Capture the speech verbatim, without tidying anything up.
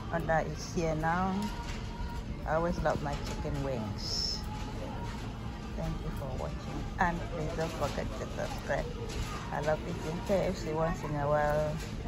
Onda is here now. I always love my chicken wings. Thank you for watching, and please don't forget to subscribe. I love eating K F C once in a while.